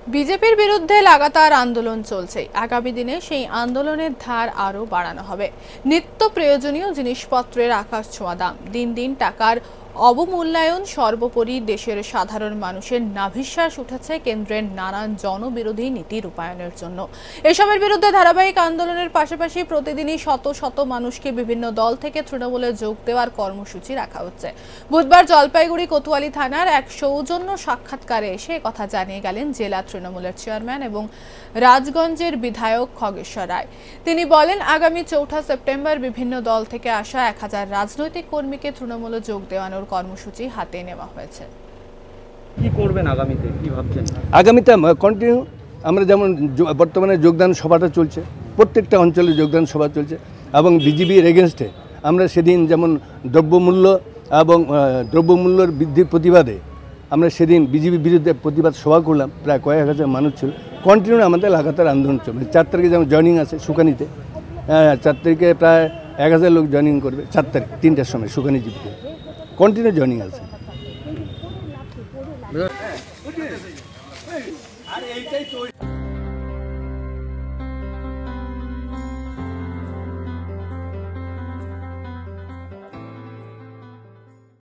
বিজেপির বিরুদ্ধে লাগাতার আন্দোলন চলছে। আগামী দিনে সেই আন্দোলনের ধার আরও বাড়ানো হবে। নিত্য প্রয়োজনীয় জিনিসপত্রের আকাশ ছোঁয়া দাম, দিন দিন টাকার অবমূল্যায়ন, সর্বোপরি দেশের সাধারণ মানুষের নাভিশ্বাস উঠেছে কেন্দ্রের নানান জনবিরোধী নীতি রূপায়ণের জন্য। এসবের বিরুদ্ধে ধারাবাহিক আন্দোলনের পাশাপাশি প্রতিদিনই শত শত মানুষকে বিভিন্ন দল থেকে তৃণমূলে যোগ দেওয়ার কর্মসূচি রাখা হচ্ছে। বুধবার জলপাইগুড়ি কোতোয়ালি থানার এক সৌজন্য সাক্ষাৎকারে এসে কথা জানিয়ে গেলেন জেলা তৃণমূলের চেয়ারম্যান এবং রাজগঞ্জের বিধায়ক খগেশ্বর রায়। তিনি বলেন, আগামী 4 সেপ্টেম্বর বিভিন্ন দল থেকে আসা 1000 রাজনৈতিক কর্মীকে তৃণমূলে যোগ দেওয়ানোর কর্মসূচি হাতে নেওয়া হয়েছে। কি করবেন আগামীতে, কি ভাবছেন? আগামীতে কন্টিনিউ আমরা যেমন বর্তমানে যোগদান সভাটা চলছে, প্রত্যেকটা অঞ্চলে যোগদান সভা চলছে এবং বিজেপির এগেনস্টে আমরা সেদিন যেমন দ্রব্যমূল্যের বৃদ্ধির প্রতিবাদে আমরা সেদিন বিজেপির বিরুদ্ধে প্রতিবাদ সভা করলাম, প্রায় কয়েক হাজার মানুষ ছিল। কন্টিনিউ আমাদের লাগাতার আন্দোলন চলবে। 4 তারিখে যেমন জয়নিং আছে সুকানিতে, 4 তারিখে প্রায় 1000 লোক জয়নিং করবে। 4 তারিখ 3টার সময় সুকানি জিপিতে কন্টিনিউ জয়নিং আছে।